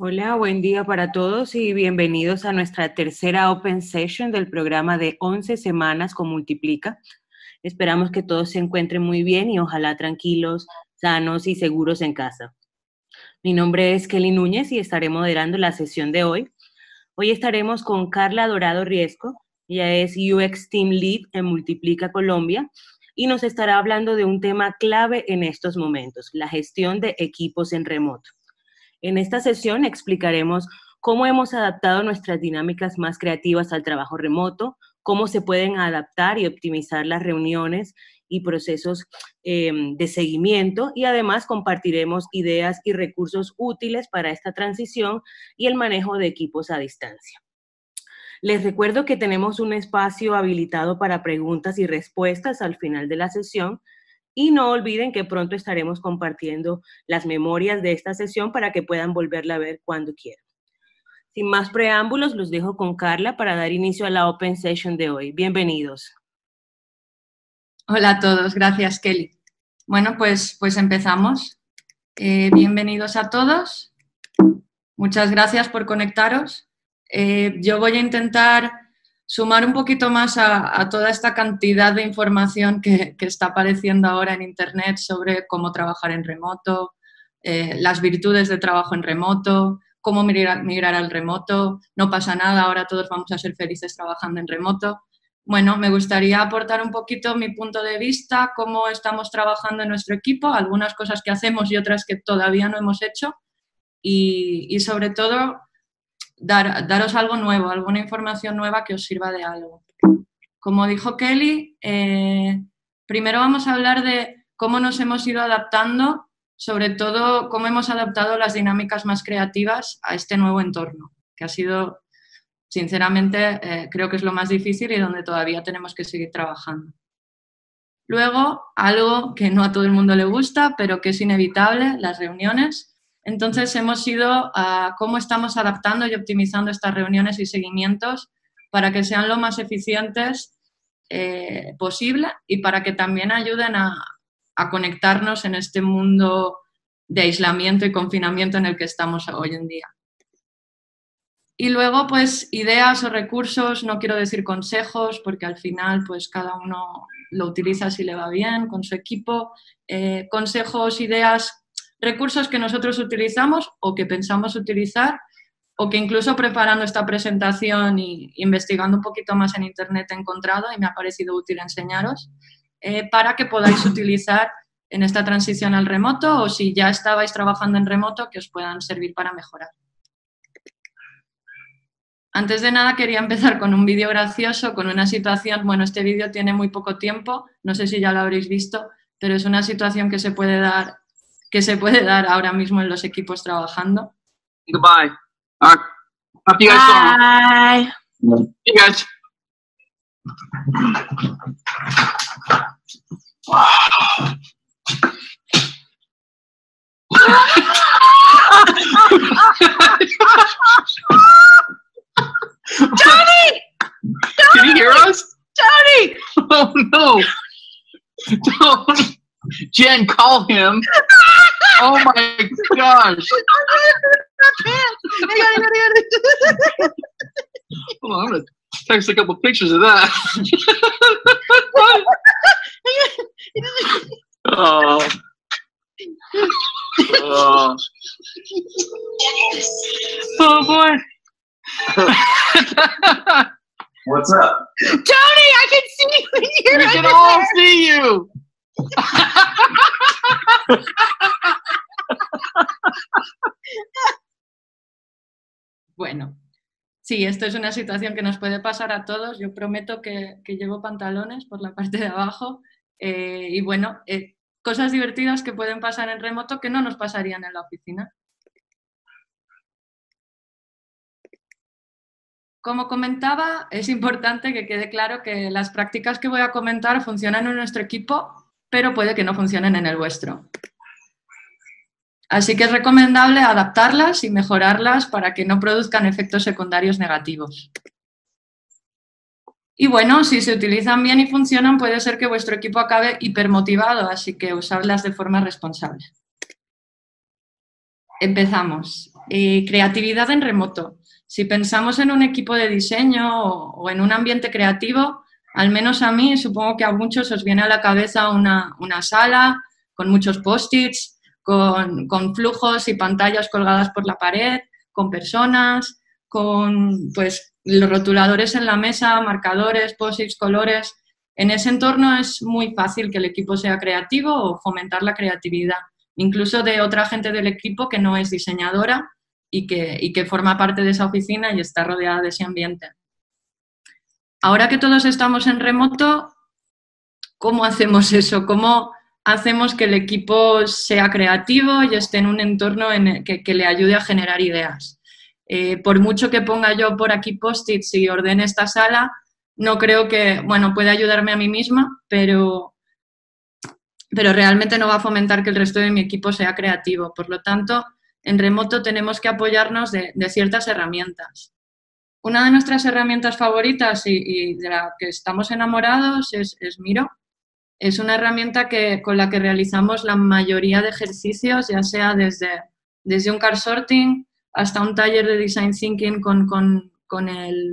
Hola, buen día para todos y bienvenidos a nuestra tercera Open Session del programa de 11 semanas con Multiplica. Esperamos que todos se encuentren muy bien y ojalá tranquilos, sanos y seguros en casa. Mi nombre es Kelly Núñez y estaré moderando la sesión de hoy. Hoy estaremos con Carla Dorado Riesco. Ella es UX Team Lead en Multiplica Colombia y nos estará hablando de un tema clave en estos momentos, la gestión de equipos en remoto. En esta sesión explicaremos cómo hemos adaptado nuestras dinámicas más creativas al trabajo remoto, cómo se pueden adaptar y optimizar las reuniones y procesos de seguimiento, y además compartiremos ideas y recursos útiles para esta transición y el manejo de equipos a distancia. Les recuerdo que tenemos un espacio habilitado para preguntas y respuestas al final de la sesión. Y no olviden que pronto estaremos compartiendo las memorias de esta sesión para que puedan volverla a ver cuando quieran. Sin más preámbulos, los dejo con Carla para dar inicio a la Open Session de hoy. Bienvenidos. Hola a todos, gracias Kelly. Bueno, pues empezamos. Bienvenidos a todos. Muchas gracias por conectaros. Yo voy a intentar sumar un poquito más a toda esta cantidad de información que está apareciendo ahora en Internet sobre cómo trabajar en remoto, las virtudes de trabajo en remoto, cómo migrar al remoto. No pasa nada, ahora todos vamos a ser felices trabajando en remoto. Bueno, me gustaría aportar un poquito mi punto de vista, cómo estamos trabajando en nuestro equipo, algunas cosas que hacemos y otras que todavía no hemos hecho y sobre todo daros algo nuevo, alguna información nueva que os sirva de algo. Como dijo Kelly, primero vamos a hablar de cómo nos hemos ido adaptando, sobre todo cómo hemos adaptado las dinámicas más creativas a este nuevo entorno, que ha sido, sinceramente, creo que es lo más difícil y donde todavía tenemos que seguir trabajando. Luego, algo que no a todo el mundo le gusta, pero que es inevitable, las reuniones. Entonces, hemos ido a cómo estamos adaptando y optimizando estas reuniones y seguimientos para que sean lo más eficientes posible y para que también ayuden a conectarnos en este mundo de aislamiento y confinamiento en el que estamos hoy en día. Y luego, pues, ideas o recursos, no quiero decir consejos, porque al final, pues, cada uno lo utiliza si le va bien, con su equipo. Consejos, ideas, recursos que nosotros utilizamos o que pensamos utilizar o que incluso preparando esta presentación y investigando un poquito más en Internet he encontrado y me ha parecido útil enseñaros para que podáis utilizar en esta transición al remoto o si ya estabais trabajando en remoto, que os puedan servir para mejorar. Antes de nada quería empezar con un vídeo gracioso, con una situación, bueno, este vídeo tiene muy poco tiempo, no sé si ya lo habréis visto, pero es una situación que se puede dar ahora mismo en los equipos trabajando. Goodbye. Talk to you guys soon. Bye. You guys. Tony! Can you hear us? Tony! Oh no! Don't, Jen, call him. Oh my gosh! Hold on, I'm gonna text a couple pictures of that. Oh. Oh. Oh boy. What's up? Tony, I can see you in here. We can all see you. Bueno, sí, esto es una situación que nos puede pasar a todos. Yo prometo que llevo pantalones por la parte de abajo y bueno, cosas divertidas que pueden pasar en remoto que no nos pasarían en la oficina. Como comentaba, es importante que quede claro que las prácticas que voy a comentar funcionan en nuestro equipo, pero puede que no funcionen en el vuestro. Así que es recomendable adaptarlas y mejorarlas para que no produzcan efectos secundarios negativos. Y bueno, si se utilizan bien y funcionan, puede ser que vuestro equipo acabe hipermotivado, así que usarlas de forma responsable. Empezamos. Creatividad en remoto. Si pensamos en un equipo de diseño o en un ambiente creativo, al menos a mí, supongo que a muchos os viene a la cabeza una sala con muchos post-its, con flujos y pantallas colgadas por la pared, con personas, con pues, los rotuladores en la mesa, marcadores, post-its, colores. En ese entorno es muy fácil que el equipo sea creativo o fomentar la creatividad, incluso de otra gente del equipo que no es diseñadora y que forma parte de esa oficina y está rodeada de ese ambiente. Ahora que todos estamos en remoto, ¿cómo hacemos eso? ¿Cómo hacemos que el equipo sea creativo y esté en un entorno que le ayude a generar ideas? Por mucho que ponga yo por aquí post-its y ordene esta sala, no creo que, bueno, puede ayudarme a mí misma, pero realmente no va a fomentar que el resto de mi equipo sea creativo. Por lo tanto, en remoto tenemos que apoyarnos de ciertas herramientas. Una de nuestras herramientas favoritas y de la que estamos enamorados es Miro. Es una herramienta con la que realizamos la mayoría de ejercicios, ya sea desde un card sorting hasta un taller de design thinking con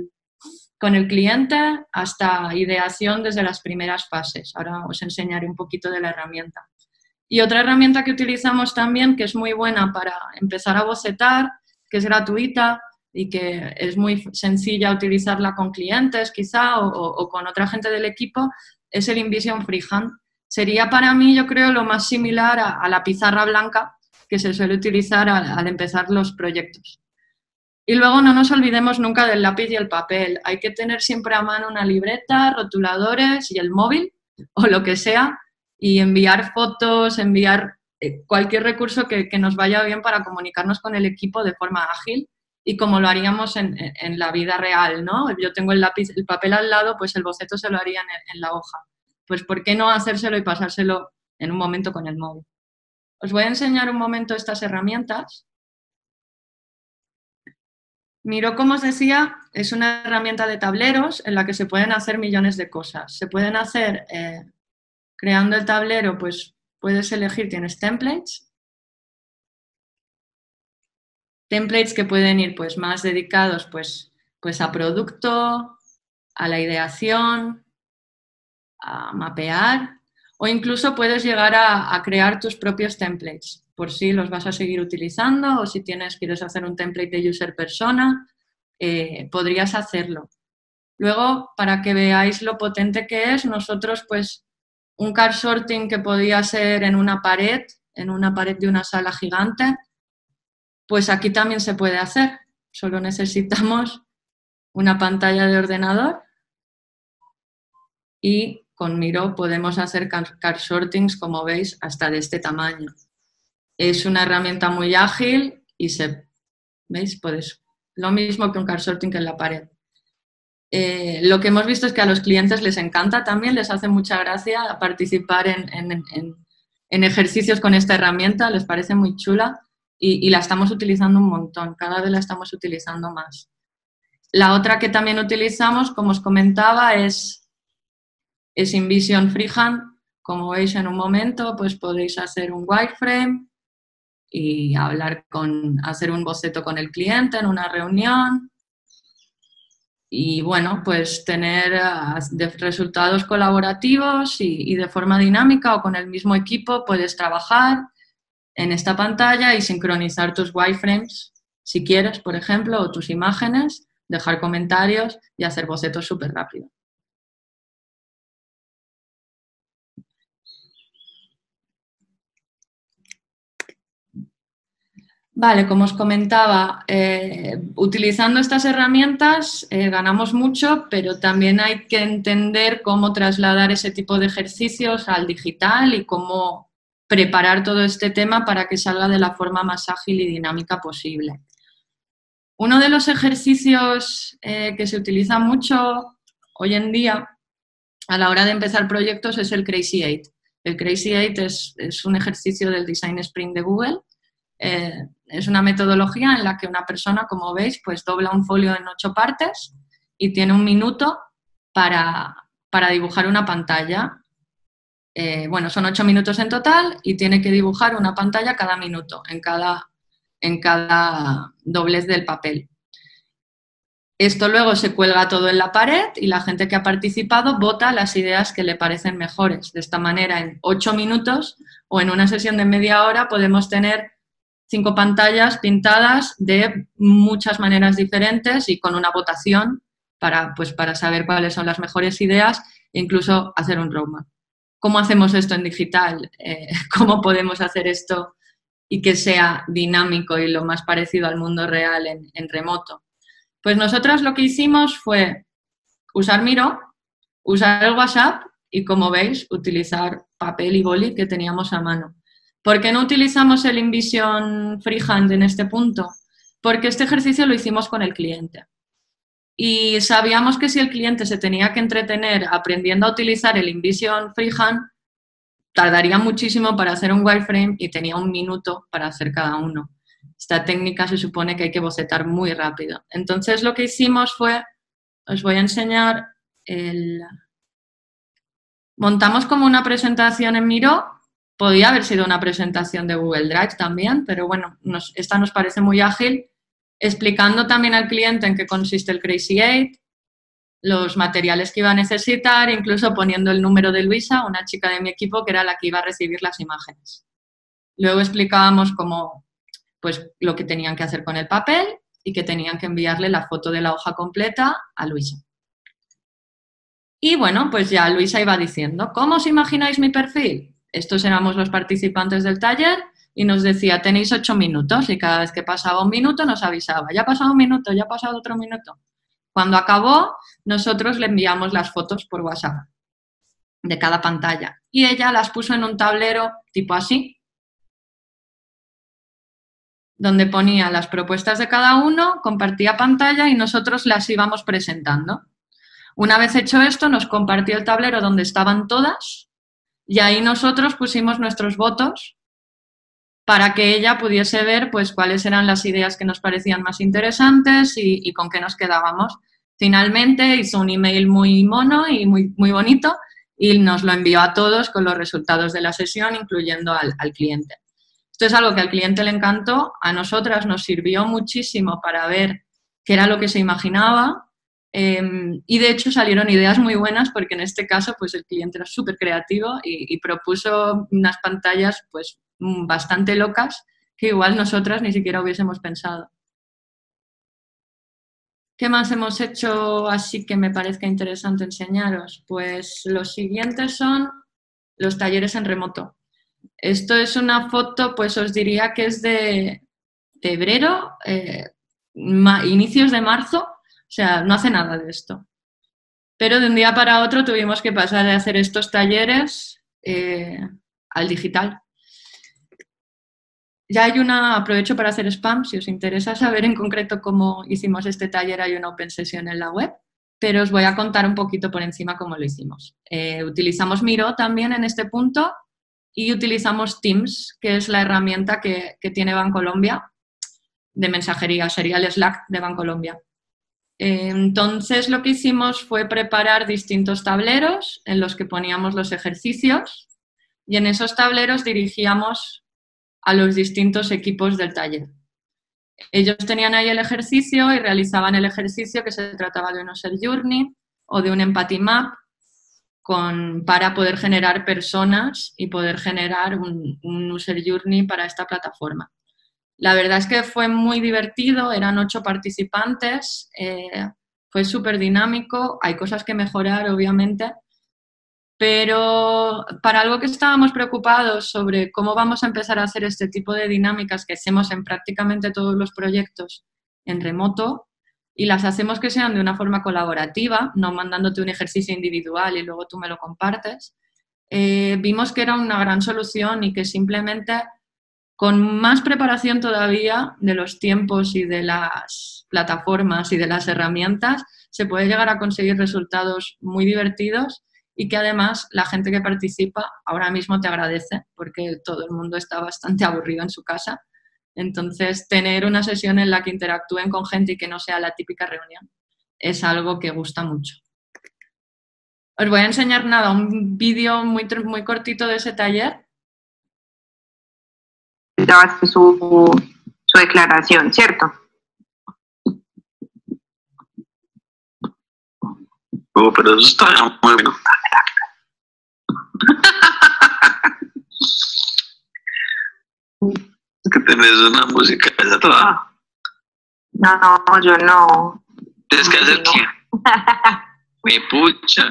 el cliente, hasta ideación desde las primeras fases. Ahora os enseñaré un poquito de la herramienta. Y otra herramienta que utilizamos también, que es muy buena para empezar a bocetar, que es gratuita y que es muy sencilla utilizarla con clientes quizá o con otra gente del equipo, es el InVision Freehand. Sería para mí, yo creo, lo más similar a la pizarra blanca que se suele utilizar al empezar los proyectos. Y luego no nos olvidemos nunca del lápiz y el papel. Hay que tener siempre a mano una libreta, rotuladores y el móvil o lo que sea y enviar fotos, enviar cualquier recurso que nos vaya bien para comunicarnos con el equipo de forma ágil y como lo haríamos en la vida real, ¿no? Yo tengo el lápiz, el papel al lado, pues el boceto se lo haría en la hoja. Pues ¿por qué no hacérselo y pasárselo en un momento con el móvil? Os voy a enseñar un momento estas herramientas. Miro, como os decía, es una herramienta de tableros en la que se pueden hacer millones de cosas. Se pueden hacer, creando el tablero, pues puedes elegir, tienes templates. Templates que pueden ir pues, más dedicados pues a producto, a la ideación, a mapear, o incluso puedes llegar a crear tus propios templates, por si los vas a seguir utilizando o si quieres hacer un template de user persona, podrías hacerlo. Luego, para que veáis lo potente que es, nosotros pues un card sorting que podía ser en una pared de una sala gigante, pues aquí también se puede hacer. Solo necesitamos una pantalla de ordenador y con Miro podemos hacer card sortings, como veis, hasta de este tamaño. Es una herramienta muy ágil y ¿veis? Pues lo mismo que un card sorting en la pared. Lo que hemos visto es que a los clientes les encanta también, les hace mucha gracia participar en ejercicios con esta herramienta, les parece muy chula. Y la estamos utilizando un montón, cada vez la estamos utilizando más. La otra que también utilizamos, como os comentaba, es InVision Freehand. Como veis en un momento, pues podéis hacer un wireframe y hacer un boceto con el cliente en una reunión. Y bueno, pues tener resultados colaborativos y de forma dinámica o con el mismo equipo puedes trabajar en esta pantalla y sincronizar tus wireframes, si quieres, por ejemplo, o tus imágenes, dejar comentarios y hacer bocetos súper rápido. Vale, como os comentaba, utilizando estas herramientas ganamos mucho, pero también hay que entender cómo trasladar ese tipo de ejercicios al digital y cómo preparar todo este tema para que salga de la forma más ágil y dinámica posible. Uno de los ejercicios que se utiliza mucho hoy en día a la hora de empezar proyectos es el Crazy 8. El Crazy 8 es un ejercicio del Design Sprint de Google. Es una metodología en la que una persona, como veis, pues dobla un folio en 8 partes y tiene 1 minuto para dibujar una pantalla. Bueno, son 8 minutos en total y tiene que dibujar una pantalla cada minuto, en cada en cada doblez del papel. Esto luego se cuelga todo en la pared y la gente que ha participado vota las ideas que le parecen mejores. De esta manera, en 8 minutos o en una sesión de media hora podemos tener 5 pantallas pintadas de muchas maneras diferentes y con una votación para saber cuáles son las mejores ideas e incluso hacer un roadmap. ¿Cómo hacemos esto en digital? ¿Cómo podemos hacer esto y que sea dinámico y lo más parecido al mundo real en remoto? Pues nosotros lo que hicimos fue usar Miro, usar el WhatsApp y, como veis, utilizar papel y boli que teníamos a mano. ¿Por qué no utilizamos el InVision Freehand en este punto? Porque este ejercicio lo hicimos con el cliente. Y sabíamos que si el cliente se tenía que entretener aprendiendo a utilizar el InVision Freehand, tardaría muchísimo para hacer un wireframe y tenía 1 minuto para hacer cada uno. Esta técnica se supone que hay que bocetar muy rápido. Entonces lo que hicimos fue, os voy a enseñar, montamos como una presentación en Miro. Podía haber sido una presentación de Google Drive también, pero bueno, esta nos parece muy ágil, explicando también al cliente en qué consiste el Crazy 8, los materiales que iba a necesitar, incluso poniendo el número de Luisa, una chica de mi equipo que era la que iba a recibir las imágenes. Luego explicábamos pues lo que tenían que hacer con el papel y que tenían que enviarle la foto de la hoja completa a Luisa. Y bueno, pues ya Luisa iba diciendo, ¿cómo os imagináis mi perfil? Estos éramos los participantes del taller y nos decía, tenéis 8 minutos y cada vez que pasaba 1 minuto nos avisaba, ya ha pasado 1 minuto, ya ha pasado otro minuto. Cuando acabó, nosotros le enviamos las fotos por WhatsApp de cada pantalla y ella las puso en un tablero tipo así, donde ponía las propuestas de cada uno, compartía pantalla y nosotros las íbamos presentando. Una vez hecho esto, nos compartió el tablero donde estaban todas y ahí nosotros pusimos nuestros votos para que ella pudiese ver pues cuáles eran las ideas que nos parecían más interesantes y con qué nos quedábamos. Finalmente hizo un email muy mono y muy bonito y nos lo envió a todos con los resultados de la sesión, incluyendo al cliente. Esto es algo que al cliente le encantó, a nosotras nos sirvió muchísimo para ver qué era lo que se imaginaba y de hecho salieron ideas muy buenas porque en este caso pues el cliente era súper creativo y propuso unas pantallas pues bastante locas que igual nosotras ni siquiera hubiésemos pensado. ¿Qué más hemos hecho así que me parezca interesante enseñaros? Pues los siguientes son los talleres en remoto. Esto es una foto, pues os diría que es de febrero, inicios de marzo, o sea, no hace nada de esto. Pero de un día para otro tuvimos que pasar de hacer estos talleres al digital. Ya hay aprovecho para hacer spam, si os interesa saber en concreto cómo hicimos este taller, hay una open session en la web, pero os voy a contar un poquito por encima cómo lo hicimos. Utilizamos Miro también en este punto y utilizamos Teams, que es la herramienta que tiene Bancolombia de mensajería, sería el Slack de Bancolombia. Entonces lo que hicimos fue preparar distintos tableros en los que poníamos los ejercicios y en esos tableros dirigíamos a los distintos equipos del taller. Ellos tenían ahí el ejercicio y realizaban el ejercicio que se trataba de un user journey o de un empathy map para poder generar personas y poder generar un user journey para esta plataforma. La verdad es que fue muy divertido, eran 8 participantes, fue súper dinámico, hay cosas que mejorar obviamente, pero para algo que estábamos preocupados sobre cómo vamos a empezar a hacer este tipo de dinámicas que hacemos en prácticamente todos los proyectos en remoto y las hacemos que sean de una forma colaborativa, no mandándote un ejercicio individual y luego tú me lo compartes, vimos que era una gran solución y que simplemente con más preparación todavía de los tiempos y de las plataformas y de las herramientas se puede llegar a conseguir resultados muy divertidos y que además la gente que participa ahora mismo te agradece porque todo el mundo está bastante aburrido en su casa. Entonces, tener una sesión en la que interactúen con gente y que no sea la típica reunión es algo que gusta mucho. Os voy a enseñar un vídeo muy cortito de ese taller. So su declaración, ¿cierto? Pero eso está muy bueno. Es que tenés una música esa toda. No, yo no. Tienes que hacer No. que. Me pucha.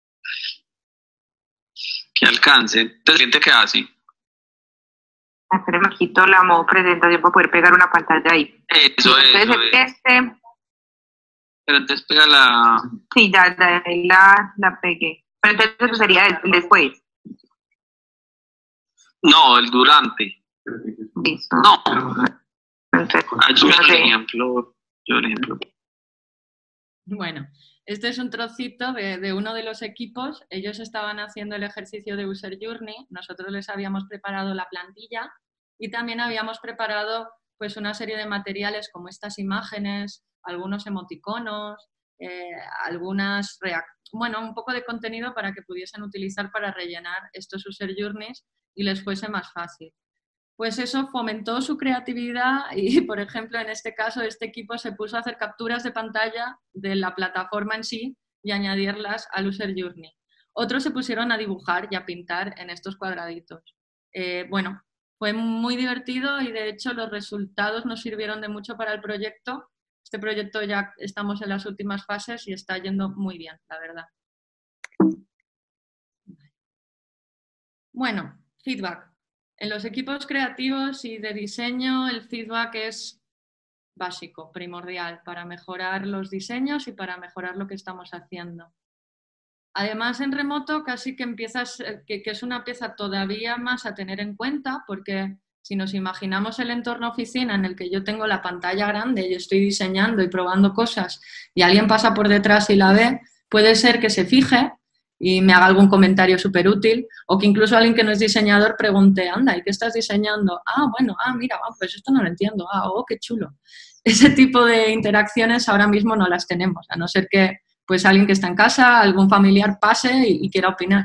Que alcance. ¿Te sientes que hace? Pero me quito la modo presentación para poder pegar una pantalla ahí. Eso es. Entonces, Pero entonces pega la. sí, ahí la pegué. Pero entonces eso sería el después. No, el durante. Listo. No. Entonces, Yo no el sé. ejemplo. Bueno, este es un trocito de uno de los equipos. Ellos estaban haciendo el ejercicio de User Journey, nosotros les habíamos preparado la plantilla y también habíamos preparado pues, una serie de materiales como estas imágenes, algunos emoticonos, un poco de contenido para que pudiesen utilizar para rellenar estos User Journeys y les fuese más fácil. Pues eso fomentó su creatividad y, por ejemplo, en este caso, este equipo se puso a hacer capturas de pantalla de la plataforma en sí y añadirlas al User Journey. Otros se pusieron a dibujar y a pintar en estos cuadraditos. Bueno, fue muy divertido y, de hecho, los resultados nos sirvieron de mucho para el proyecto. Este proyecto ya estamos en las últimas fases y está yendo muy bien, la verdad. Bueno, feedback. En los equipos creativos y de diseño el feedback es básico, primordial, para mejorar los diseños y para mejorar lo que estamos haciendo. Además, en remoto casi que que es una pieza todavía más a tener en cuenta, porque si nos imaginamos el entorno oficina en el que yo tengo la pantalla grande y estoy diseñando y probando cosas y alguien pasa por detrás y la ve, puede ser que se fije y me haga algún comentario súper útil, o que incluso alguien que no es diseñador pregunte, anda, ¿y qué estás diseñando? Mira, pues esto no lo entiendo, qué chulo. Ese tipo de interacciones ahora mismo no las tenemos, a no ser que pues alguien que está en casa, algún familiar pase y quiera opinar.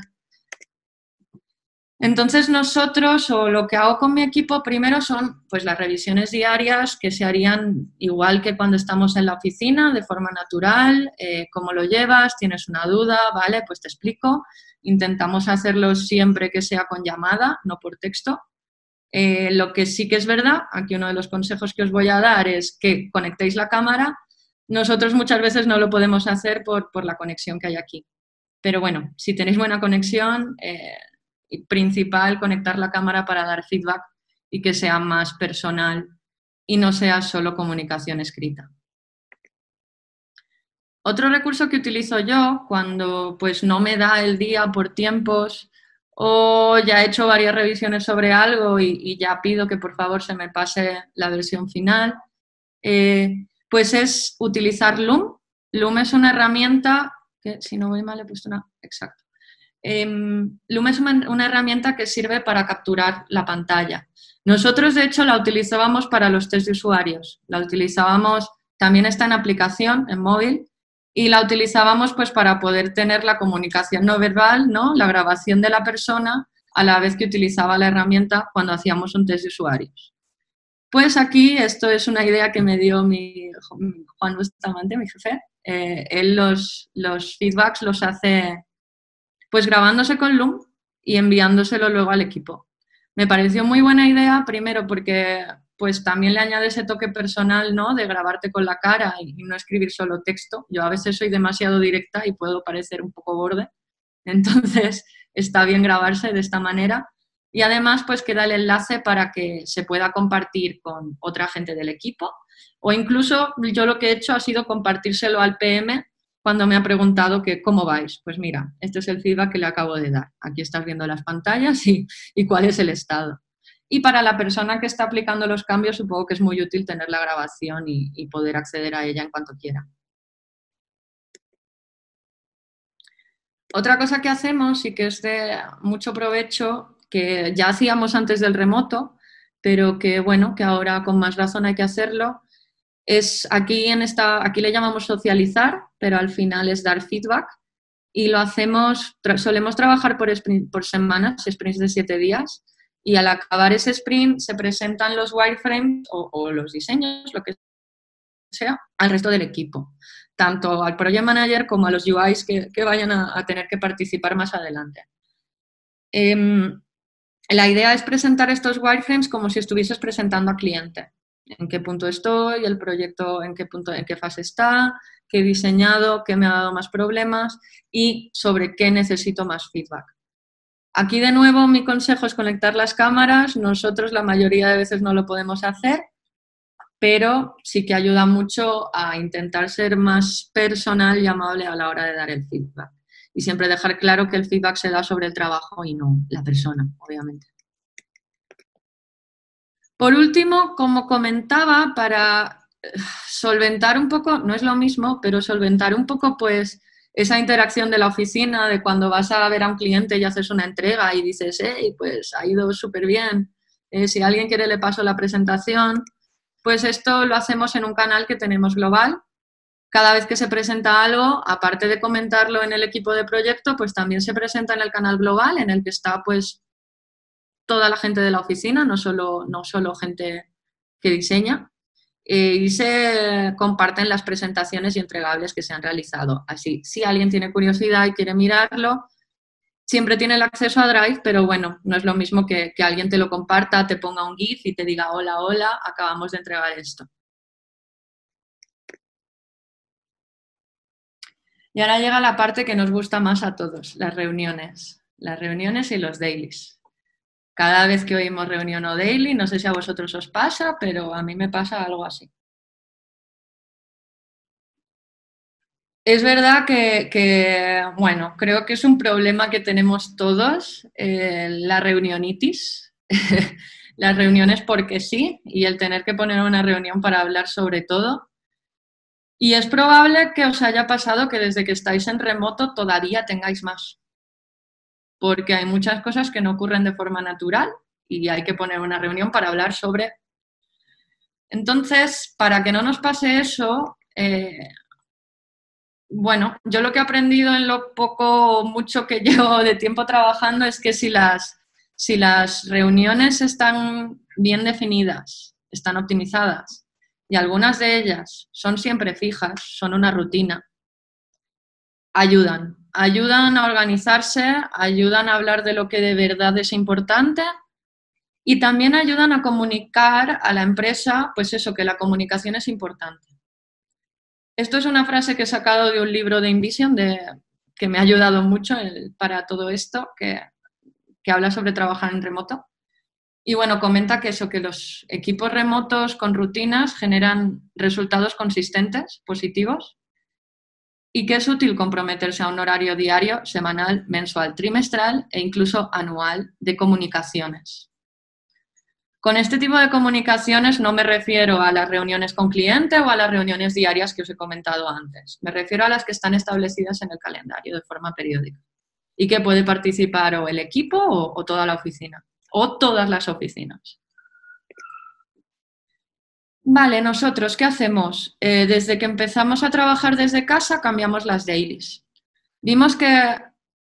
Entonces nosotros, o lo que hago con mi equipo, primero son pues las revisiones diarias que se harían igual que cuando estamos en la oficina, de forma natural, cómo lo llevas, tienes una duda, ¿vale? Pues te explico. Intentamos hacerlo siempre que sea con llamada, no por texto. Lo que sí que es verdad, aquí uno de los consejos que os voy a dar es que conectéis la cámara. Nosotros muchas veces no lo podemos hacer por la conexión que hay aquí. Pero bueno, si tenéis buena conexión, principal, conectar la cámara para dar feedback y que sea más personal y no sea solo comunicación escrita. Otro recurso que utilizo yo cuando pues no me da el día por tiempos o ya he hecho varias revisiones sobre algo y ya pido que por favor se me pase la versión final, pues es utilizar Loom. Loom es una herramienta que, si no voy mal, he puesto una... Exacto. Loom es una herramienta que sirve para capturar la pantalla. Nosotros, de hecho, la utilizábamos para los test de usuarios. La utilizábamos, también está en aplicación, en móvil, y la utilizábamos pues para poder tener la comunicación no verbal, ¿no? La grabación de la persona a la vez que utilizaba la herramienta cuando hacíamos un test de usuarios. Pues aquí, esto es una idea que me dio Juan Bustamante, mi jefe. Él los feedbacks los hace pues grabándose con Loom y enviándoselo luego al equipo. Me pareció muy buena idea, primero porque pues también le añade ese toque personal, ¿no? De grabarte con la cara y no escribir solo texto. Yo a veces soy demasiado directa y puedo parecer un poco borde, entonces está bien grabarse de esta manera. Y además pues queda el enlace para que se pueda compartir con otra gente del equipo, o incluso yo lo que he hecho ha sido compartírselo al PM cuando me ha preguntado que cómo vais. Pues mira, este es el feedback que le acabo de dar. Aquí estás viendo las pantallas y cuál es el estado. Y para la persona que está aplicando los cambios, supongo que es muy útil tener la grabación y poder acceder a ella en cuanto quiera. Otra cosa que hacemos y que es de mucho provecho, que ya hacíamos antes del remoto, pero que bueno, que ahora con más razón hay que hacerlo, es aquí le llamamos socializar, pero al final es dar feedback y lo hacemos, solemos trabajar por semanas, sprints de 7 días, y al acabar ese sprint se presentan los wireframes o los diseños, lo que sea, al resto del equipo, tanto al project manager como a los UIs que vayan a tener que participar más adelante. La idea es presentar estos wireframes como si estuvieses presentando a cliente. En qué punto estoy, el proyecto en qué fase está, qué he diseñado, qué me ha dado más problemas y sobre qué necesito más feedback. Aquí de nuevo mi consejo es conectar las cámaras. Nosotros la mayoría de veces no lo podemos hacer, pero sí que ayuda mucho a intentar ser más personal y amable a la hora de dar el feedback. Y siempre dejar claro que el feedback se da sobre el trabajo y no la persona, obviamente. Por último, como comentaba, para solventar un poco, no es lo mismo, pero solventar un poco pues esa interacción de la oficina, de cuando vas a ver a un cliente y haces una entrega y dices, hey, pues ha ido súper bien, si alguien quiere le paso la presentación, pues esto lo hacemos en un canal que tenemos global. Cada vez que se presenta algo, aparte de comentarlo en el equipo de proyecto, pues también se presenta en el canal global, en el que está pues toda la gente de la oficina, no solo gente que diseña, y se comparten las presentaciones y entregables que se han realizado. Así, si alguien tiene curiosidad y quiere mirarlo, siempre tiene el acceso a Drive, pero bueno, no es lo mismo que alguien te lo comparta, te ponga un GIF y te diga, hola, hola, acabamos de entregar esto. Y ahora llega la parte que nos gusta más a todos, las reuniones y los dailies. Cada vez que oímos reunión o daily, no sé si a vosotros os pasa, pero a mí me pasa algo así. Es verdad bueno, creo que es un problema que tenemos todos, la reunionitis, las reuniones porque sí, y el tener que poner una reunión para hablar sobre todo. Y es probable que os haya pasado que desde que estáis en remoto todavía tengáis más, porque hay muchas cosas que no ocurren de forma natural y hay que poner una reunión para hablar sobre. Entonces, para que no nos pase eso, bueno, yo lo que he aprendido en lo poco o mucho que llevo de tiempo trabajando es que si las reuniones están bien definidas, están optimizadas, y algunas de ellas son siempre fijas, son una rutina, ayudan a organizarse, ayudan a hablar de lo que de verdad es importante y también ayudan a comunicar a la empresa, pues eso, que la comunicación es importante. Esto es una frase que he sacado de un libro de InVision que me ha ayudado mucho para todo esto, que habla sobre trabajar en remoto. Y bueno, comenta que eso, que los equipos remotos con rutinas generan resultados consistentes, positivos, y que es útil comprometerse a un horario diario, semanal, mensual, trimestral e incluso anual de comunicaciones. Con este tipo de comunicaciones no me refiero a las reuniones con cliente o a las reuniones diarias que os he comentado antes. Me refiero a las que están establecidas en el calendario de forma periódica y que puede participar o el equipo o toda la oficina. O todas las oficinas. Vale, nosotros, ¿qué hacemos? Desde que empezamos a trabajar desde casa, cambiamos las dailies. Vimos que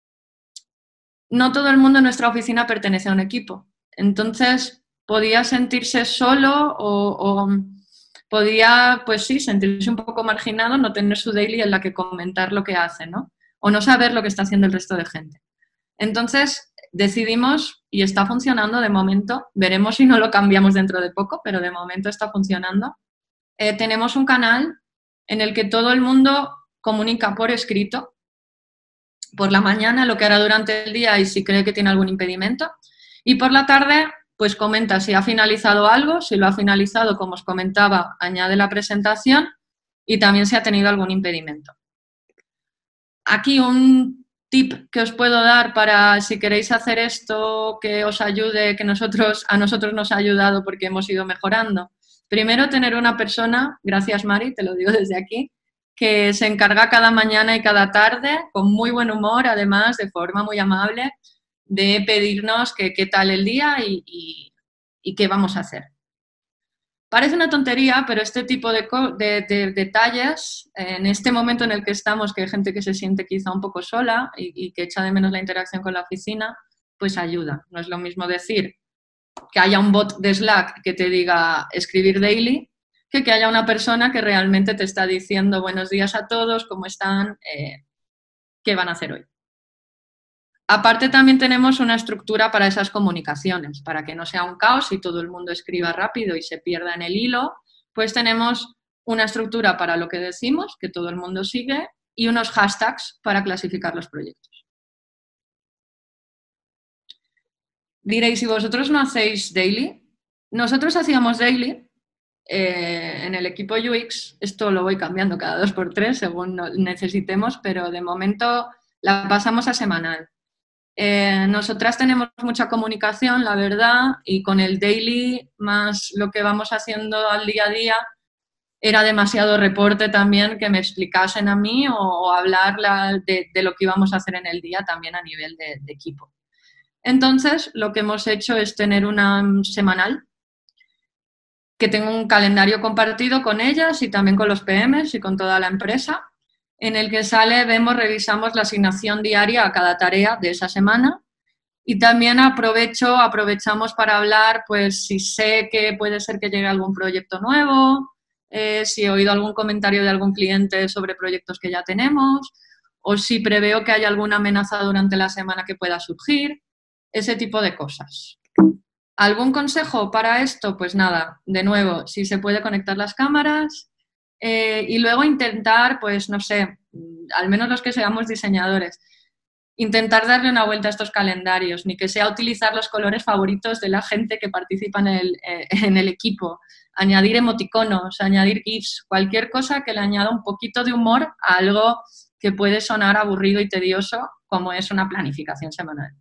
no todo el mundo en nuestra oficina pertenece a un equipo. Entonces, podía sentirse solo o podía, pues sí, sentirse un poco marginado, no tener su daily en la que comentar lo que hace, ¿no? O no saber lo que está haciendo el resto de gente. Entonces, decidimos, y está funcionando de momento, veremos si no lo cambiamos dentro de poco, pero de momento está funcionando. Tenemos un canal en el que todo el mundo comunica por escrito, por la mañana lo que hará durante el día y si cree que tiene algún impedimento, y por la tarde pues comenta si ha finalizado algo, si lo ha finalizado, como os comentaba, añade la presentación y también si ha tenido algún impedimento. Aquí un tip que os puedo dar para si queréis hacer esto que os ayude, que a nosotros nos ha ayudado porque hemos ido mejorando. Primero, tener una persona, gracias Mari, te lo digo desde aquí, que se encarga cada mañana y cada tarde, con muy buen humor, además, de forma muy amable, de pedirnos qué tal el día y qué vamos a hacer. Parece una tontería, pero este tipo de detalles, en este momento en el que estamos, que hay gente que se siente quizá un poco sola y que echa de menos la interacción con la oficina, pues ayuda. No es lo mismo decir, que haya un bot de Slack que te diga escribir daily, que haya una persona que realmente te está diciendo buenos días a todos, cómo están, qué van a hacer hoy. Aparte también tenemos una estructura para esas comunicaciones, para que no sea un caos y todo el mundo escriba rápido y se pierda en el hilo, pues tenemos una estructura para lo que decimos, que todo el mundo sigue, y unos hashtags para clasificar los proyectos. Diréis, ¿y vosotros no hacéis daily? Nosotros hacíamos daily. En el equipo UX, esto lo voy cambiando cada 2 por 3 según necesitemos, pero de momento la pasamos a semanal. Nosotras tenemos mucha comunicación, la verdad, y con el daily más lo que vamos haciendo al día a día era demasiado reporte también que me explicasen a mí o hablar de lo que íbamos a hacer en el día también a nivel de equipo. Entonces, lo que hemos hecho es tener una semanal que tengo un calendario compartido con ellas y también con los PMs y con toda la empresa, en el que revisamos la asignación diaria a cada tarea de esa semana y también aprovechamos para hablar, pues si sé que puede ser que llegue algún proyecto nuevo, si he oído algún comentario de algún cliente sobre proyectos que ya tenemos o si preveo que hay alguna amenaza durante la semana que pueda surgir, ese tipo de cosas. ¿Algún consejo para esto? Pues nada, de nuevo, si se puede conectar las cámaras y luego intentar, pues no sé, al menos los que seamos diseñadores, intentar darle una vuelta a estos calendarios, ni que sea utilizar los colores favoritos de la gente que participa en el equipo, añadir emoticonos, añadir GIFs, cualquier cosa que le añada un poquito de humor a algo que puede sonar aburrido y tedioso como es una planificación semanal.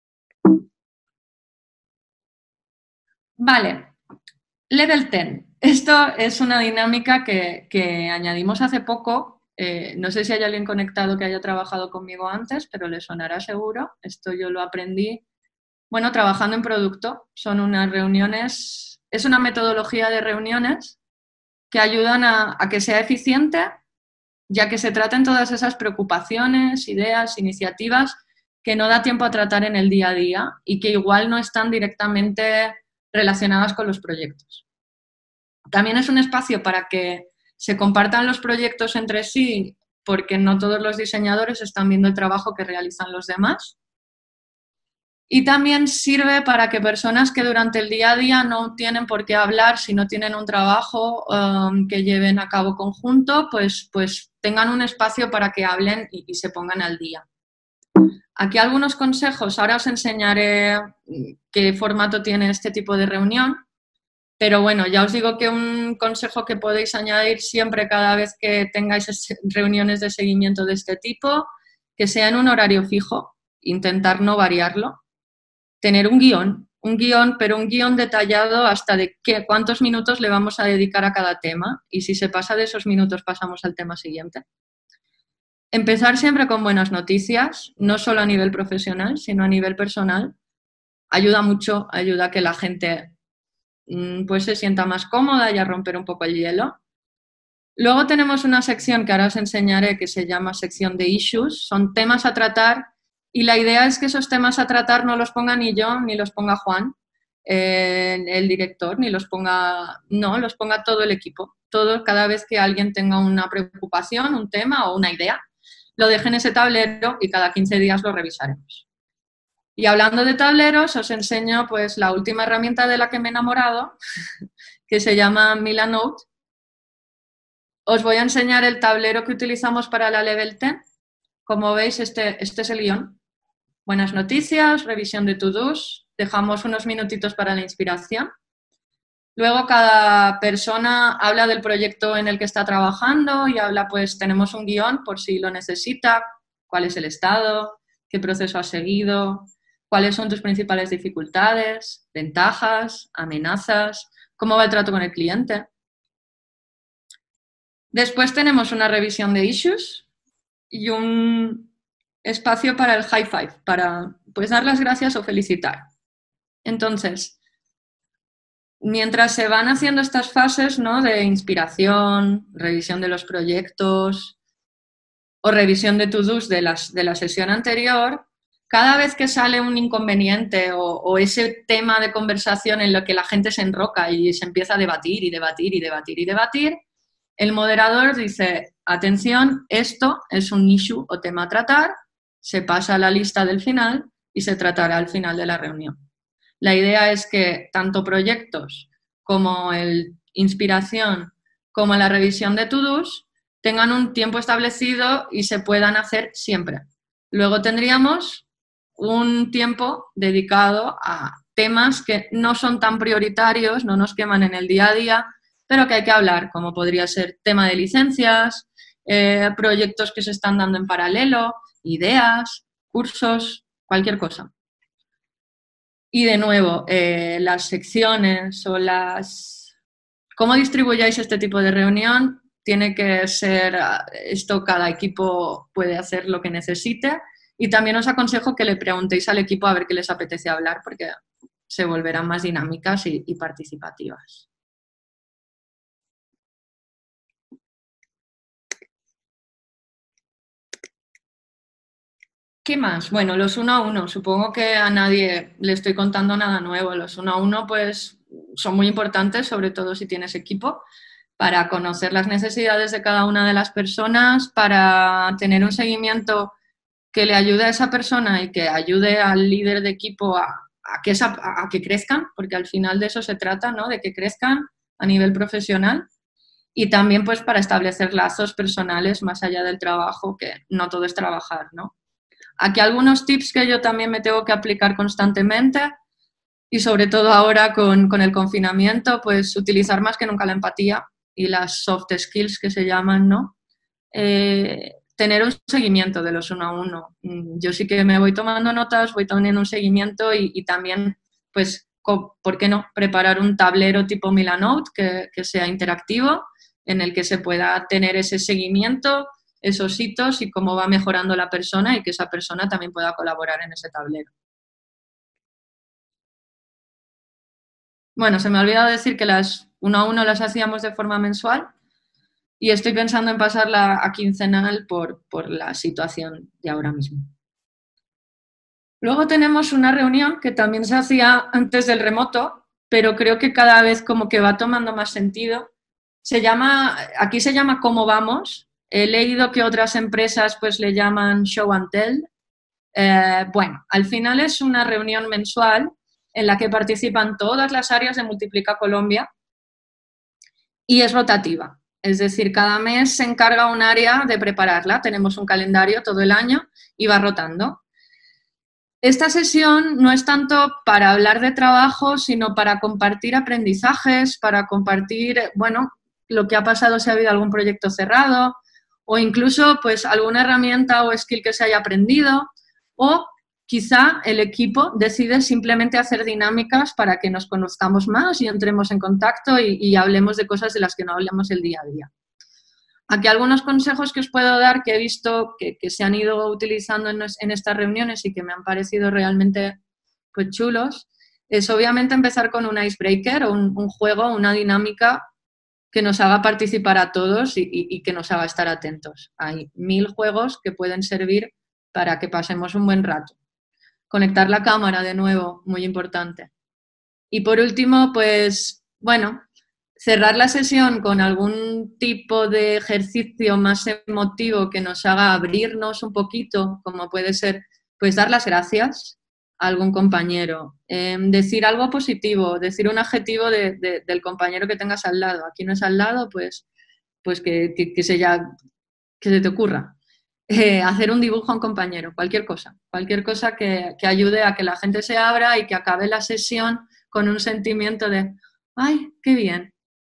Vale, Level 10. Esto es una dinámica que añadimos hace poco. No sé si hay alguien conectado que haya trabajado conmigo antes, pero le sonará seguro. Esto yo lo aprendí, bueno, trabajando en producto. Son unas reuniones, es una metodología de reuniones que ayudan a que sea eficiente, ya que se traten todas esas preocupaciones, ideas, iniciativas que no da tiempo a tratar en el día a día y que igual no están directamente relacionadas con los proyectos. También es un espacio para que se compartan los proyectos entre sí, porque no todos los diseñadores están viendo el trabajo que realizan los demás. Y también sirve para que personas que durante el día a día no tienen por qué hablar, si no tienen un trabajo que lleven a cabo conjunto, pues tengan un espacio para que hablen y se pongan al día. Aquí algunos consejos, ahora os enseñaré qué formato tiene este tipo de reunión, pero bueno, ya os digo que un consejo que podéis añadir siempre cada vez que tengáis reuniones de seguimiento de este tipo, que sea en un horario fijo, intentar no variarlo, tener un guión, pero un guión detallado hasta de cuántos minutos le vamos a dedicar a cada tema y si se pasa de esos minutos pasamos al tema siguiente. Empezar siempre con buenas noticias, no solo a nivel profesional, sino a nivel personal. Ayuda mucho, ayuda a que la gente pues se sienta más cómoda y a romper un poco el hielo. Luego tenemos una sección que ahora os enseñaré que se llama sección de issues. Son temas a tratar y la idea es que esos temas a tratar no los ponga ni yo ni los ponga Juan, el director, ni los ponga todo el equipo. Todo, cada vez que alguien tenga una preocupación, un tema o una idea, lo deje en ese tablero y cada 15 días lo revisaremos. Y hablando de tableros, os enseño pues la última herramienta de la que me he enamorado, que se llama Milanote. Os voy a enseñar el tablero que utilizamos para la Level 10. Como veis, este es el guión. Buenas noticias, revisión de to-dos, dejamos unos minutitos para la inspiración. Luego cada persona habla del proyecto en el que está trabajando y tenemos un guión por si lo necesita, cuál es el estado, qué proceso has seguido, cuáles son tus principales dificultades, ventajas, amenazas, cómo va el trato con el cliente. Después tenemos una revisión de issues y un espacio para el high five, para pues dar las gracias o felicitar. Entonces, mientras se van haciendo estas fases, ¿no?, de inspiración, revisión de los proyectos o revisión de to-dos de la sesión anterior, cada vez que sale un inconveniente o ese tema de conversación en lo que la gente se enroca y se empieza a debatir y debatir y debatir y debatir, el moderador dice, atención, esto es un issue o tema a tratar, se pasa a la lista del final y se tratará al final de la reunión. La idea es que tanto proyectos como el inspiración como la revisión de to-dos tengan un tiempo establecido y se puedan hacer siempre. Luego tendríamos un tiempo dedicado a temas que no son tan prioritarios, no nos queman en el día a día, pero que hay que hablar, como podría ser tema de licencias, proyectos que se están dando en paralelo, ideas, cursos, cualquier cosa. Y de nuevo, las secciones o cómo distribuyáis este tipo de reunión tiene que ser esto, cada equipo puede hacer lo que necesite. Y también os aconsejo que le preguntéis al equipo a ver qué les apetece hablar, porque se volverán más dinámicas y participativas. ¿Qué más? Bueno, los 1 a 1. Supongo que a nadie le estoy contando nada nuevo. Los 1 a 1 pues, son muy importantes, sobre todo si tienes equipo, para conocer las necesidades de cada una de las personas, para tener un seguimiento que le ayude a esa persona y que ayude al líder de equipo a que crezcan, porque al final de eso se trata, ¿no? De que crezcan a nivel profesional, y también pues para establecer lazos personales más allá del trabajo, que no todo es trabajar, ¿no? Aquí algunos tips que yo también me tengo que aplicar constantemente, y sobre todo ahora con el confinamiento, pues utilizar más que nunca la empatía y las soft skills que se llaman, ¿no? Tener un seguimiento de los 1 a 1. Yo sí que me voy tomando notas, voy teniendo un seguimiento y también, pues, ¿por qué no? Preparar un tablero tipo Milanote que sea interactivo, en el que se pueda tener ese seguimiento, esos hitos y cómo va mejorando la persona y que esa persona también pueda colaborar en ese tablero. Bueno, se me ha olvidado decir que las 1 a 1 las hacíamos de forma mensual. Y estoy pensando en pasarla a quincenal por la situación de ahora mismo. Luego tenemos una reunión que también se hacía antes del remoto, pero creo que cada vez como que va tomando más sentido. Aquí se llama ¿Cómo vamos? He leído que otras empresas pues le llaman Show and Tell. Bueno, al final es una reunión mensual en la que participan todas las áreas de Multiplica Colombia y es rotativa. Es decir, cada mes se encarga un área de prepararla. Tenemos un calendario todo el año y va rotando. Esta sesión no es tanto para hablar de trabajo, sino para compartir aprendizajes, para compartir, bueno, lo que ha pasado si ha habido algún proyecto cerrado o incluso pues alguna herramienta o skill que se haya aprendido, o quizá el equipo decide simplemente hacer dinámicas para que nos conozcamos más y entremos en contacto y hablemos de cosas de las que no hablamos el día a día. Aquí algunos consejos que os puedo dar que he visto que se han ido utilizando en estas reuniones y que me han parecido realmente pues, chulos, es obviamente empezar con un icebreaker o un juego, una dinámica que nos haga participar a todos y que nos haga estar atentos. Hay 1000 juegos que pueden servir para que pasemos un buen rato. Conectar la cámara de nuevo, muy importante. Y por último, pues, bueno, cerrar la sesión con algún tipo de ejercicio más emotivo que nos haga abrirnos un poquito, como puede ser, pues, dar las gracias a algún compañero, decir algo positivo, decir un adjetivo del compañero que tengas al lado. Aquí no es al lado, pues que se te ocurra. Hacer un dibujo a un compañero, cualquier cosa que ayude a que la gente se abra y que acabe la sesión con un sentimiento de ¡ay, qué bien!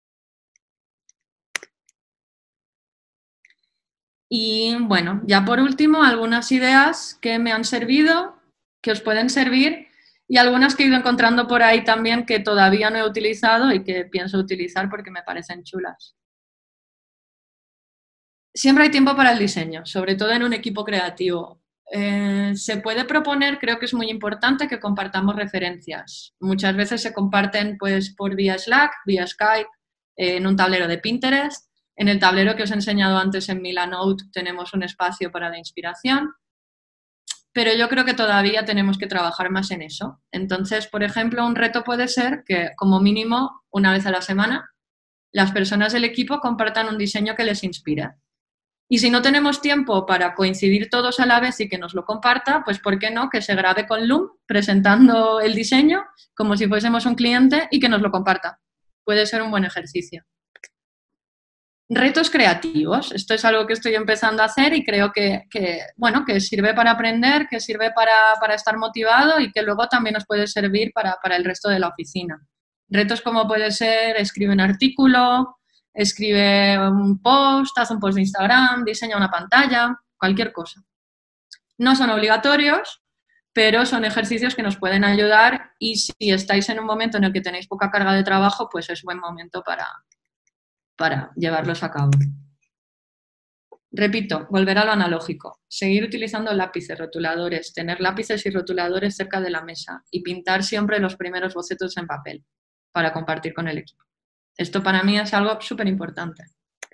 Y bueno, ya por último, algunas ideas que me han servido, que os pueden servir, y algunas que he ido encontrando por ahí también que todavía no he utilizado y que pienso utilizar porque me parecen chulas. Siempre hay tiempo para el diseño, sobre todo en un equipo creativo. Se puede proponer, creo que es muy importante, que compartamos referencias. Muchas veces se comparten pues, por vía Slack, vía Skype, en un tablero de Pinterest. En el tablero que os he enseñado antes en Milanote tenemos un espacio para la inspiración. pero yo creo que todavía tenemos que trabajar más en eso. Entonces, por ejemplo, un reto puede ser que como mínimo una vez a la semana las personas del equipo compartan un diseño que les inspire. Y si no tenemos tiempo para coincidir todos a la vez y que nos lo comparta, pues ¿por qué no? Que se grabe con Loom presentando el diseño como si fuésemos un cliente y que nos lo comparta. Puede ser un buen ejercicio. Retos creativos. Esto es algo que estoy empezando a hacer y creo que sirve para aprender, que sirve para estar motivado y que luego también nos puede servir para el resto de la oficina. Retos como puede ser escribe un artículo, escribe un post, haz un post de Instagram, diseña una pantalla, cualquier cosa. No son obligatorios, pero son ejercicios que nos pueden ayudar y si estáis en un momento en el que tenéis poca carga de trabajo, pues es buen momento para llevarlos a cabo. Repito, volver a lo analógico, seguir utilizando lápices, rotuladores, tener lápices y rotuladores cerca de la mesa y pintar siempre los primeros bocetos en papel para compartir con el equipo. Esto para mí es algo súper importante.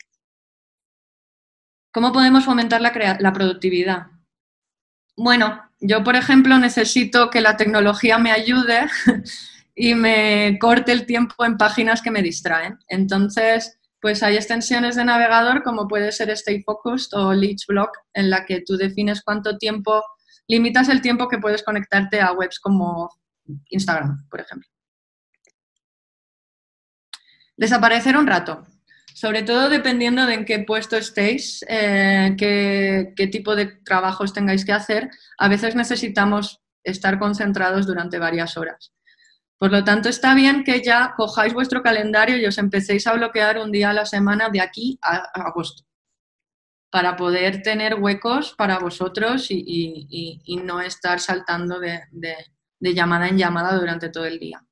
¿Cómo podemos fomentar la productividad? Bueno, yo, por ejemplo, necesito que la tecnología me ayude y me corte el tiempo en páginas que me distraen. Entonces, pues hay extensiones de navegador como puede ser Stay Focused o Leech Block, en la que tú defines cuánto tiempo, limitas el tiempo que puedes conectarte a webs como Instagram, por ejemplo. Desaparecer un rato, sobre todo dependiendo de en qué puesto estéis, qué tipo de trabajos tengáis que hacer. A veces necesitamos estar concentrados durante varias horas. Por lo tanto, está bien que ya cojáis vuestro calendario y os empecéis a bloquear un día a la semana de aquí a agosto, para poder tener huecos para vosotros y no estar saltando de llamada en llamada durante todo el día.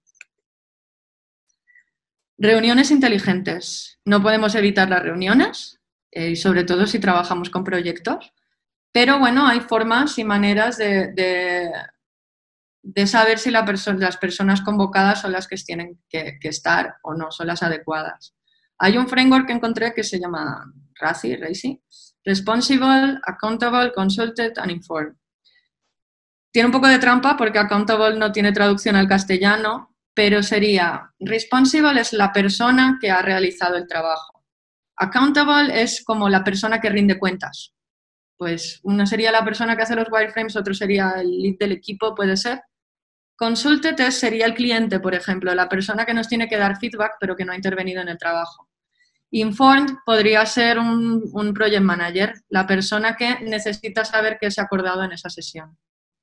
Reuniones inteligentes. No podemos evitar las reuniones, sobre todo si trabajamos con proyectos, pero bueno, hay formas y maneras de saber si las personas convocadas son las que tienen que estar o no, son las adecuadas. Hay un framework que encontré que se llama RACI, Responsible, Accountable, Consulted and Informed. Tiene un poco de trampa porque Accountable no tiene traducción al castellano, pero sería, responsible es la persona que ha realizado el trabajo. Accountable es como la persona que rinde cuentas. Pues una sería la persona que hace los wireframes, otro sería el lead del equipo, puede ser. Consulted sería el cliente, por ejemplo, la persona que nos tiene que dar feedback, pero que no ha intervenido en el trabajo. Informed podría ser un project manager, la persona que necesita saber qué se ha acordado en esa sesión.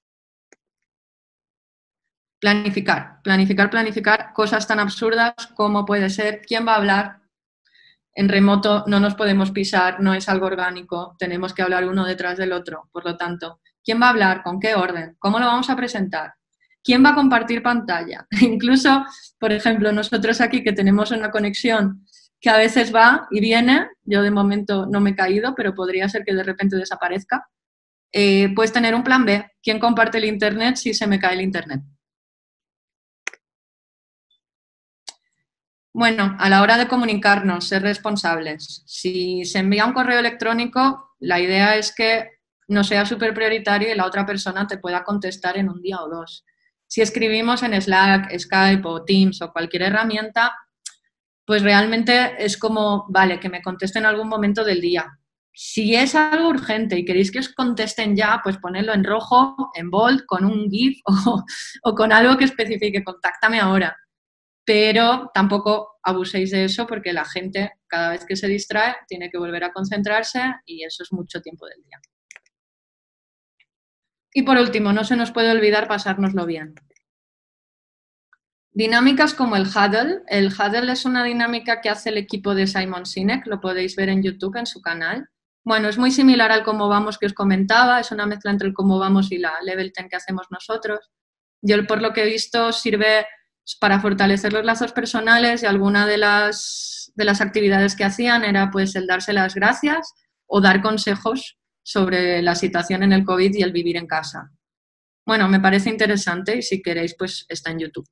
Planificar, cosas tan absurdas como puede ser quién va a hablar. En remoto no nos podemos pisar, no es algo orgánico, tenemos que hablar uno detrás del otro. Por lo tanto, ¿quién va a hablar? ¿Con qué orden? ¿Cómo lo vamos a presentar? ¿Quién va a compartir pantalla? Incluso, por ejemplo, nosotros aquí que tenemos una conexión que a veces va y viene, yo de momento no me he caído, pero podría ser que de repente desaparezca, puedes tener un plan B. ¿Quién comparte el internet si se me cae el internet? Bueno, a la hora de comunicarnos, ser responsables. Si se envía un correo electrónico, la idea es que no sea súper prioritario y la otra persona te pueda contestar en un día o dos. Si escribimos en Slack, Skype o Teams o cualquier herramienta, pues realmente es como, vale, que me conteste en algún momento del día. Si es algo urgente y queréis que os contesten ya, pues ponedlo en rojo, en bold, con un GIF o con algo que especifique, contáctame ahora. Pero tampoco abuséis de eso porque la gente, cada vez que se distrae, tiene que volver a concentrarse y eso es mucho tiempo del día. Y por último, no se nos puede olvidar pasárnoslo bien. Dinámicas como el Huddle. El Huddle es una dinámica que hace el equipo de Simon Sinek, lo podéis ver en YouTube, en su canal. Bueno, es muy similar al Cómo Vamos que os comentaba, es una mezcla entre el Cómo Vamos y la Level 10 que hacemos nosotros. Yo, por lo que he visto, sirve para fortalecer los lazos personales y alguna de las actividades que hacían era pues el darse las gracias o dar consejos sobre la situación en el COVID y el vivir en casa. Bueno, me parece interesante y si queréis pues está en YouTube.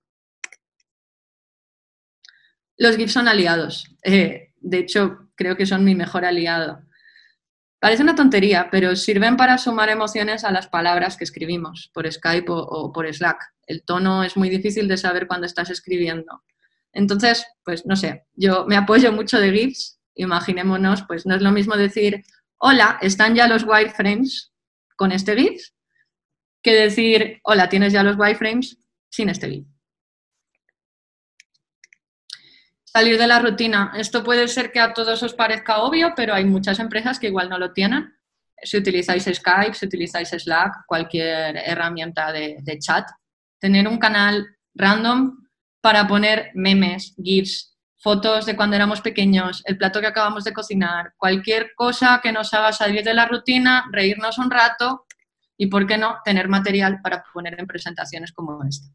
Los GIFs son aliados. De hecho, creo que son mi mejor aliado. Parece una tontería, pero sirven para sumar emociones a las palabras que escribimos por Skype o por Slack. El tono es muy difícil de saber cuando estás escribiendo. Entonces, pues no sé, yo me apoyo mucho de GIFs. Imaginémonos, pues no es lo mismo decir, hola, ¿están ya los wireframes con este GIF? Que decir, hola, ¿tienes ya los wireframes sin este GIF? Salir de la rutina. Esto puede ser que a todos os parezca obvio, pero hay muchas empresas que igual no lo tienen. Si utilizáis Skype, si utilizáis Slack, cualquier herramienta de chat, tener un canal random para poner memes, GIFs, fotos de cuando éramos pequeños, el plato que acabamos de cocinar, cualquier cosa que nos haga salir de la rutina, reírnos un rato y, ¿por qué no?, tener material para poner en presentaciones como esta.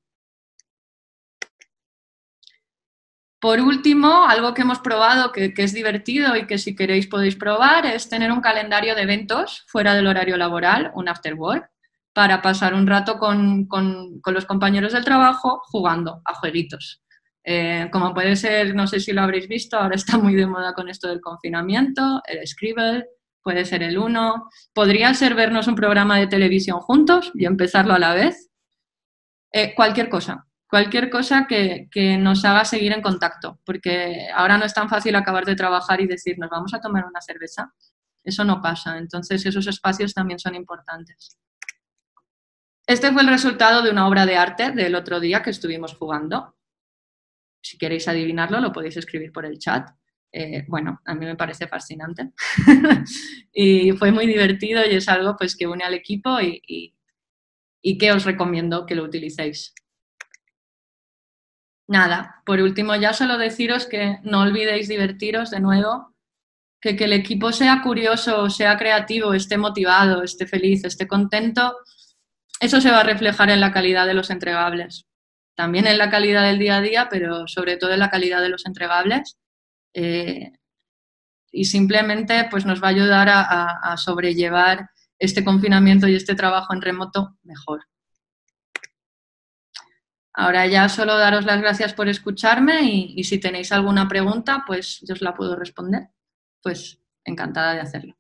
Por último, algo que hemos probado que es divertido y que si queréis podéis probar es tener un calendario de eventos fuera del horario laboral, un after work, para pasar un rato con los compañeros del trabajo jugando a jueguitos. Como puede ser, no sé si lo habréis visto, ahora está muy de moda con esto del confinamiento, el Scribble, puede ser el Uno, podría ser vernos un programa de televisión juntos y empezarlo a la vez. Cualquier cosa que nos haga seguir en contacto, porque ahora no es tan fácil acabar de trabajar y decir, nos vamos a tomar una cerveza. Eso no pasa, entonces esos espacios también son importantes. Este fue el resultado de una obra de arte del otro día que estuvimos jugando. Si queréis adivinarlo, lo podéis escribir por el chat. Bueno, a mí me parece fascinante. Y fue muy divertido y es algo pues, que une al equipo y que os recomiendo que lo utilicéis. Nada, por último ya solo deciros que no olvidéis divertiros de nuevo, que el equipo sea curioso, sea creativo, esté motivado, esté feliz, esté contento, eso se va a reflejar en la calidad de los entregables. También en la calidad del día a día, pero sobre todo en la calidad de los entregables. Y simplemente pues, nos va a ayudar a sobrellevar este confinamiento y este trabajo en remoto mejor. Ahora ya solo daros las gracias por escucharme y si tenéis alguna pregunta, pues yo os la puedo responder. Pues encantada de hacerlo.